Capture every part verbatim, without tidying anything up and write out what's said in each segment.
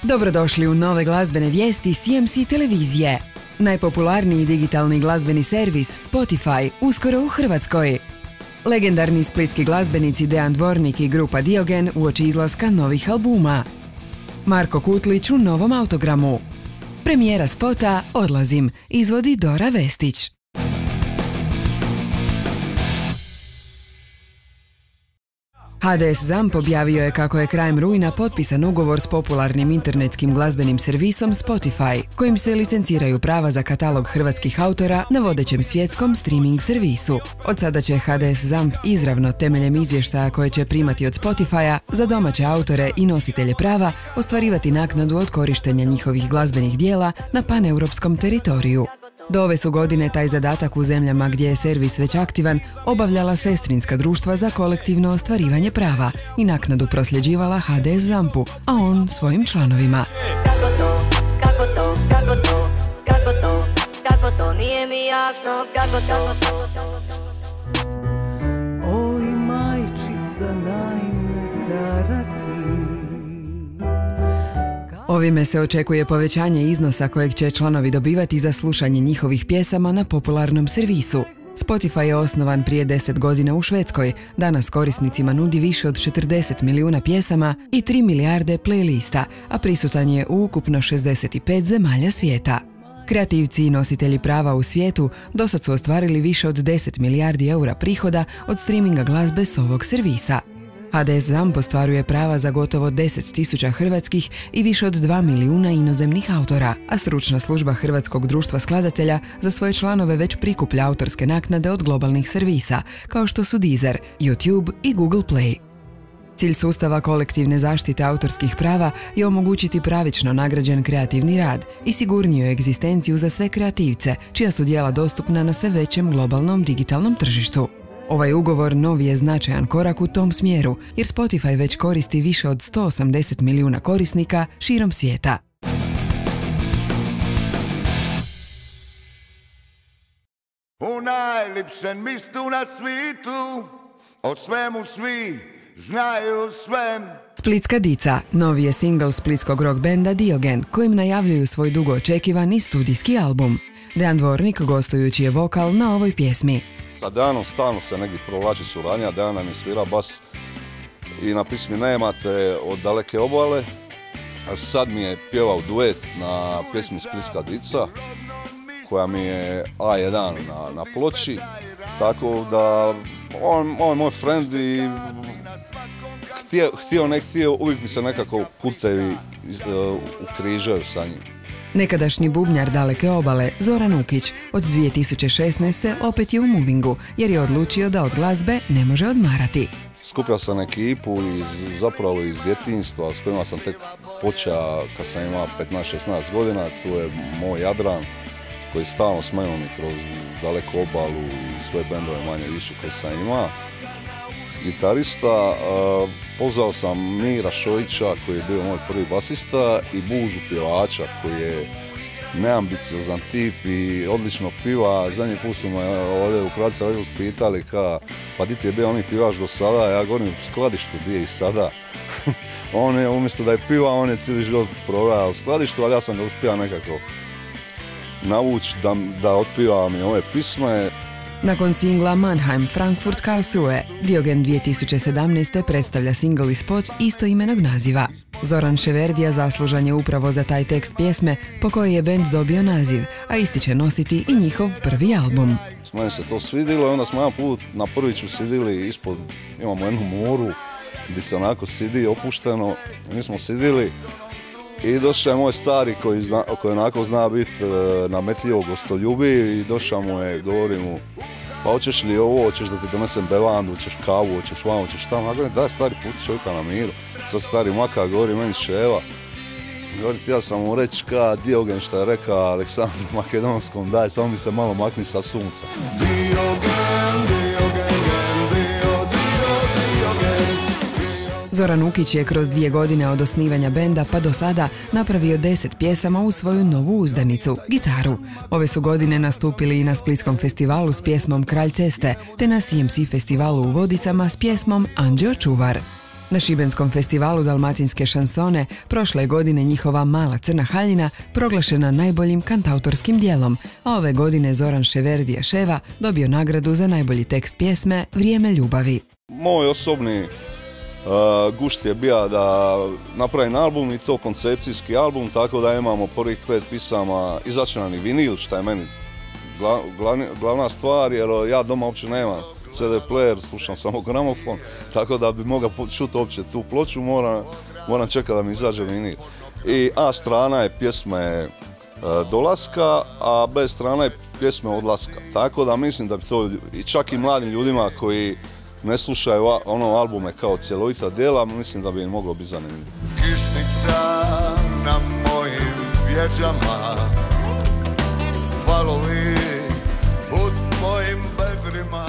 Dobrodošli u nove glazbene vijesti C M C televizije. Najpopularniji digitalni glazbeni servis Spotify uskoro u Hrvatskoj. Legendarni splitski glazbenici Dejan Dvornik i grupa Diogen uoči izlaska novih albuma. Marko Kutlić u novom autogramu. Premijera spota Odlazim izvodi Dora Vestić. H D S ZAMP objavio je kako je krajem rujna potpisan ugovor s popularnim internetskim glazbenim servisom Spotify, kojim se licenciraju prava za katalog hrvatskih autora na vodećem svjetskom streaming servisu. Od sada će H D S ZAMP izravno temeljem izvještaja koje će primati od Spotify-a za domaće autore i nositelje prava ostvarivati naknadu od korištenja njihovih glazbenih dijela na paneuropskom teritoriju. Do ove su godine taj zadatak u zemljama gdje je servis već aktivan obavljala sestrinska društva za kolektivno ostvarivanje prava i naknadu prosljeđivala H D S ZAMP-u, a on svojim članovima. Kako to, kako to, kako to, kako to, kako to, nije mi jasno, kako to. Oj majčica naime karati. Ovime se očekuje povećanje iznosa kojeg će članovi dobivati za slušanje njihovih pjesama na popularnom servisu. Spotify je osnovan prije deset godina u Švedskoj, danas korisnicima nudi više od četrdeset milijuna pjesama i tri milijarde playlista, a prisutan je u ukupno šezdeset pet zemalja svijeta. Kreativci i nositelji prava u svijetu dosad su ostvarili više od deset milijardi eura prihoda od streaminga glazbe s ovog servisa. H D S ZAMP ostvaruje prava za gotovo deset tisuća hrvatskih i više od dva milijuna inozemnih autora, a stručna služba Hrvatskog društva skladatelja za svoje članove već prikuplja autorske naknade od globalnih servisa, kao što su Deezer, YouTube i Google Play. Cilj sustava kolektivne zaštite autorskih prava je omogućiti pravično nagrađen kreativni rad i sigurniju egzistenciju za sve kreativce, čija su djela dostupna na sve većem globalnom digitalnom tržištu. Ovaj ugovor novi je značajan korak u tom smjeru, jer Spotify već koristi više od sto osamdeset milijuna korisnika širom svijeta. U najljepšem mistu na svitu, o svemu svi znaju sve. Splitska dica, novi je singl splitskog rock benda Diogen, kojim najavljuju svoj dugo očekivani studijski album. Dejan Dvornik gostujući je vokal na ovoj pjesmi. Sa Dejanom stalno se negdje provlači suradnja, Dejan nam je svira bas i na pismi Nemate od daleke obale. A sad mi je pjevao duet na pjesmi Splitska dica, koja mi je A jedan na, na ploči, tako da on, on je moj friend i htio, htio ne htio, uvijek mi se nekako putevi uh, ukrižaju sa njim. Nekadašnji bubnjar daleke obale, Zoran Ukić, od dvije tisuće šesnaeste opet je u movingu, jer je odlučio da od glazbe ne može odmarati. Skupio sam ekipu iz, zapravo iz djetinjstva s kojima sam tek počeo kad sam imao petnaest šesnaest godina. Tu je moj Jadran koji stalno s menom i kroz daleku obalu i sve bendove manje više koje sam imao. Gitarista, pozvao sam Mira Šojića koji je bio moj prvi basista i Bužu pjevača koji je neambiciozan tip i odlično piva. Zadnji put su me ovdje u Kravica Režus pitali ka, pa di ti je bio oni pivač do sada, ja govorim u skladištu gdje je i sada. On je umjesto da je piva, on je cijeli život proveo u skladištu, ali ja sam ga uspio nekako navući da, da otpiva mi ove pisme. Nakon singla Mannheim Frankfurt Karlsruhe, Diogen dvije tisuće sedamnaeste predstavlja singl i spot istoimenog naziva. Zoran Ševerdija zaslužan je upravo za taj tekst pjesme po kojoj je bend dobio naziv, a isti će nositi i njihov prvi album. Meni se to svidilo i onda smo jedan put na Prviću sidili ispod, imamo jednu moru gdje se onako sidi opušteno, mi smo sidili i došao je moj stari koji, zna, koji onako zna biti nametljivo gostoljubiv i došao mu je, govori mu, pa hoćeš li ovo, hoćeš da ti donesem bevandu, hoćeš kavu, hoćeš vamo, hoćeš tamo. Ja govorim, daj stari, pusti čovjeka na miru. Sad stari maka govori meni ševa. Govori, htio sam mu reći ka Diogen šta je rekao Aleksandru Makedonskom, daj, samo mi se malo makni sa sunca. Diogen, Diogen, Dio, Dio, Diogen. Zoran Ukić je kroz dvije godine od osnivanja benda pa do sada napravio deset pjesama u svoju novu uzdanicu, Gitaru. Ove su godine nastupili i na Splitskom festivalu s pjesmom Kralj ceste, te na C M C festivalu u Vodicama s pjesmom Anđeo čuvar. Na Šibenskom festivalu dalmatinske šansone prošle godine njihova Mala crna haljina proglašena najboljim kantautorskim dijelom, a ove godine Zoran Ševerdija Ševa dobio nagradu za najbolji tekst pjesme Vrijeme ljubavi. Moj osobni uh, gušt je bio da napravim album i to koncepcijski album, tako da imamo prvih pet pisama, izaći nam i vinil, što je meni gla, glavni, glavna stvar, jer ja doma uopće nemam ce de player, slušam samo gramofon, tako da bi mogao čuti uopće tu ploču, moram, moram čekati da mi izađe vinil. I A strana je pjesme uh, dolaska, a B strana je pjesme odlaska, tako da mislim da bi to i čak i mladim ljudima koji ne slušaju ono albume kao cjelovita djela, mislim da bi im moglo biti zanimljivo. Kišnica na mojim vjeđama, valovi pod mojim bedrima.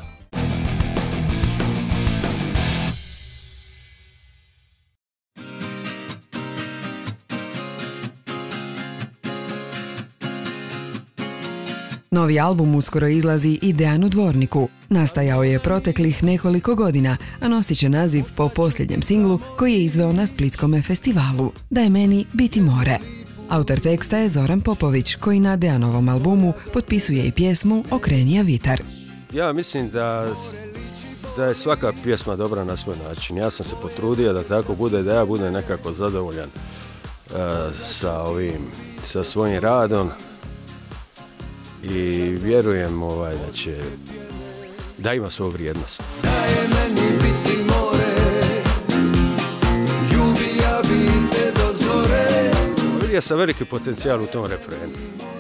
Novi album uskoro izlazi i Dejanu Dvorniku. Nastajao je proteklih nekoliko godina, a nosit će naziv po posljednjem singlu koji je izveo na Splitskome festivalu, Da je meni biti more. Autor teksta je Zoran Popović, koji na Dejanovom albumu potpisuje i pjesmu Okrenija vitar. Ja mislim da, da je svaka pjesma dobra na svoj način. Ja sam se potrudio da tako bude, da ja budem nekako zadovoljan uh, sa, ovim, sa svojim radom. I vjerujem ovaj, da će, da ima svoju vrijednost. Da je meni biti more, ljubi ja bi te do zore. Vidio sam veliki potencijal u tom refrenu.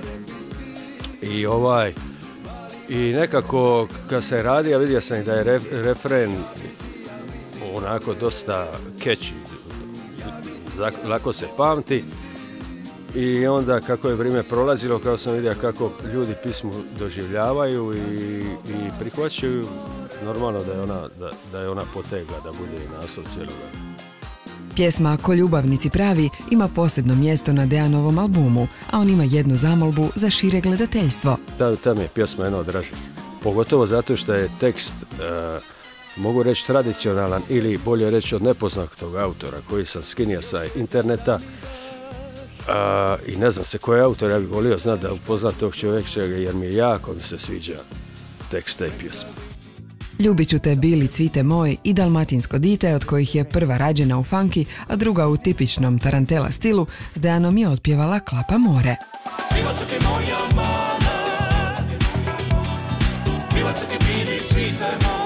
I ovaj, i nekako kad se radi, ja vidio sam da je ref, refren onako dosta catchy, lako se pamti. I onda kako je vrijeme prolazilo, kao sam vidio kako ljudi pismu doživljavaju i, i prihvaćaju, normalno da je ona, da, da je ona potegla da bude i naslov cijeloga. Pjesma Ko ljubavnici pravi ima posebno mjesto na Dejanovom albumu, a on ima jednu zamolbu za šire gledateljstvo. Ta, ta mi je pjesma jedna od dražih, pogotovo zato što je tekst, e, mogu reći tradicionalan ili bolje reći od nepoznatog autora koji sam skinio sa interneta. Uh, I ne znam se koji autor, ja bih volio znati da upozna tog čovjeka jer mi je jako mi se sviđa tekst te pjesme. Ljubit ću te bili cvite moj i Dalmatinsko dite, od kojih je prva rađena u funky, a druga u tipičnom tarantela stilu, s Dejanom je otpjevala Klapa more. Bila ću ti moja mama, bila ću ti bili cvite moj.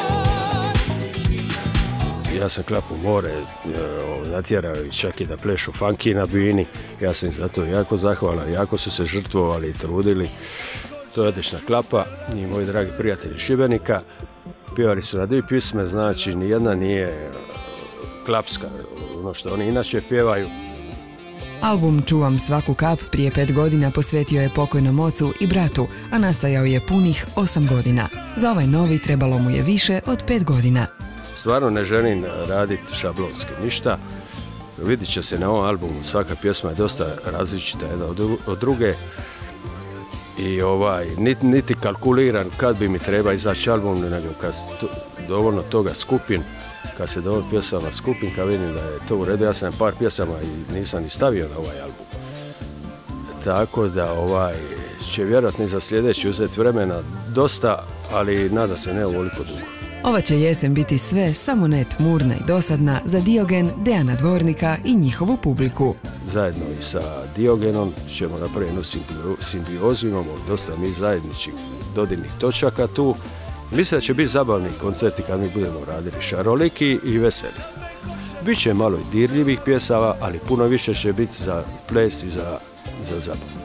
Ja sam Klapu more natjerao i čak i da plešu funky na bini. Ja sam im za to jako zahvalan, jako su se žrtvovali i trudili. To je odlična Klapa i moji dragi prijatelji Šibenika. Pjevali su na dvije pjesme, znači nijedna nije klapska, ono što oni inače pjevaju. Album Čuvam svaku kap prije pet godina posvetio je pokojnom ocu i bratu, a nastajao je punih osam godina. Za ovaj novi trebalo mu je više od pet godina. Stvarno ne želim raditi šablonski ništa. Vidit će se na ovom albumu, svaka pjesma je dosta različita jedna od druge. I ovaj, niti, niti kalkuliran kad bi mi treba izaći album, nego kad to, dovoljno toga skupim, kad se dovoljno pjesama skupim, kad vidim da je to u redu, ja sam par pjesama i nisam ni stavio na ovaj album. Tako da ovaj, će vjerojatno i za sljedeći uzeti vremena dosta, ali nada se ne ovoliko dugo. Ova će jesen biti sve samo ne tmurna i dosadna za Diogen, Dejana Dvornika i njihovu publiku. Zajedno i sa Diogenom ćemo napraviti jednu simbiozu, imamo dosta mi zajedničkih dodirnih točaka tu. Mislim da će biti zabavni koncerti kad mi budemo radili šaroliki i veseli. Biće malo i dirljivih pjesava, ali puno više će biti za ples i za, za zabavu.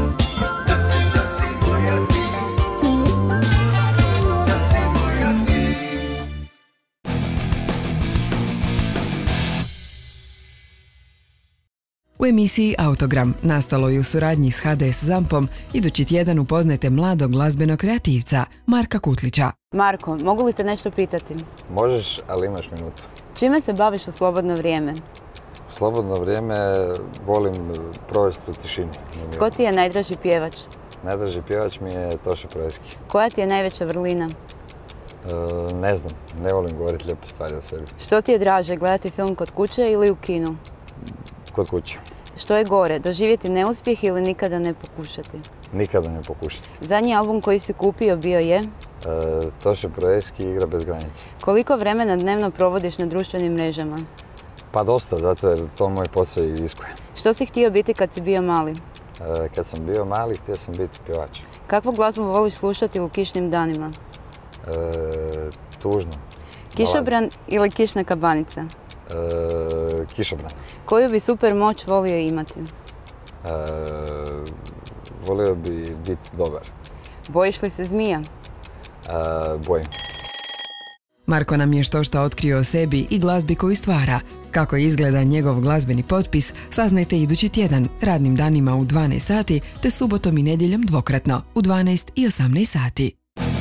U emisiji Autogram, nastalo je u suradnji s ha de es Zampom, idući tjedan upoznajte mladog glazbenog kreativca Marka Kutlića. Marko, mogu li te nešto pitati? Možeš, ali imaš minutu. Čime se baviš u slobodno vrijeme? U slobodno vrijeme volim provesti u tišini. Tko ti je najdraži pjevač? Najdraži pjevač mi je Toša Proeski. Koja ti je najveća vrlina? E, ne znam, ne volim govoriti lijepe stvari o sebi. Što ti je draže, gledati film kod kuće ili u kinu? Kod kuće. Što je gore, doživjeti neuspjeh ili nikada ne pokušati? Nikada ne pokušati. Zadnji album koji si kupio bio je? E, Toše Proeski, Igra bez granica. Koliko vremena dnevno provodiš na društvenim mrežama? Pa dosta, zato jer to moj posao iziskuje. Što si htio biti kad si bio mali? E, kad sam bio mali, htio sam biti pjevač. Kakvu glazbu voliš slušati u kišnim danima? E, tužno. Kišobran ili kišna kabanica? E, kišobran. Koju bi super moć volio imati? E, volio bi biti dobar. Bojiš li se zmija? E, bojim. Marko nam je štošta otkrio o sebi i glazbi koju stvara. Kako izgleda njegov glazbeni potpis, saznajte idući tjedan, radnim danima u dvanaest sati, te subotom i nedjeljom dvokratno, u dvanaest i osamnaest sati.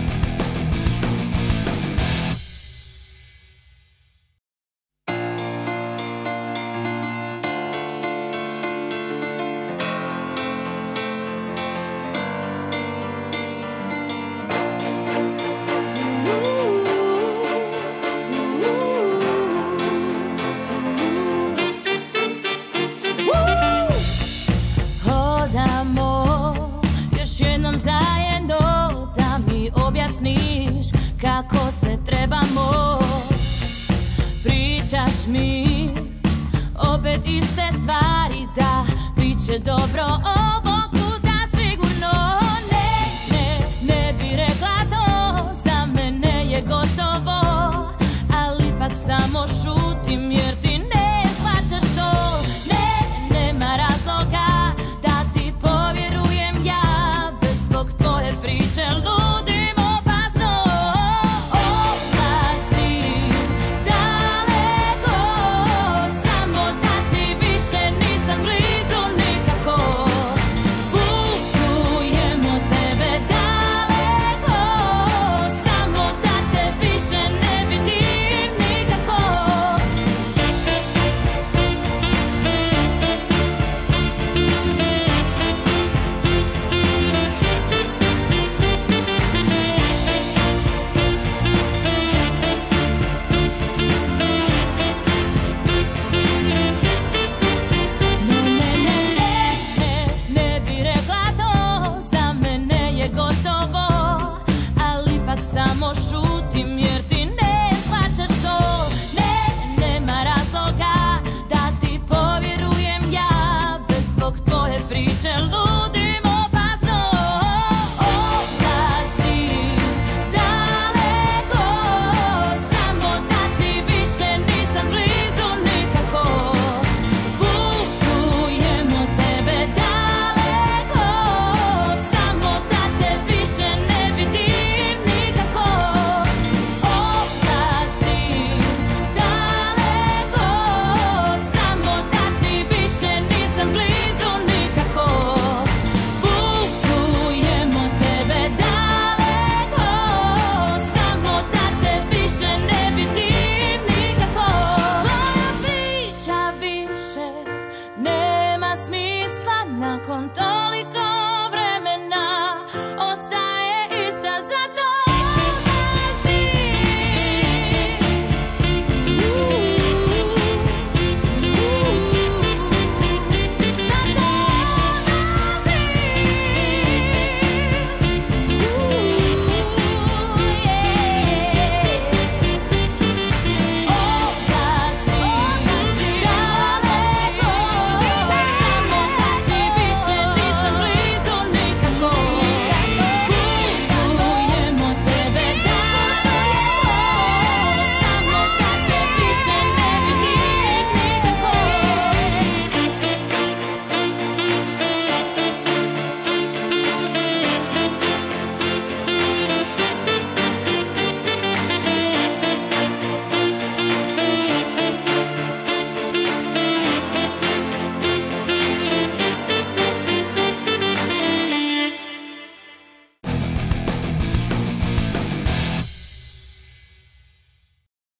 Kako se trebamo, pričaš mi opet iste stvari, da bit će dobro ovog puta sigurno. Ne, ne, ne bi rekla to, za mene je gotovo, ali ipak samo šutim.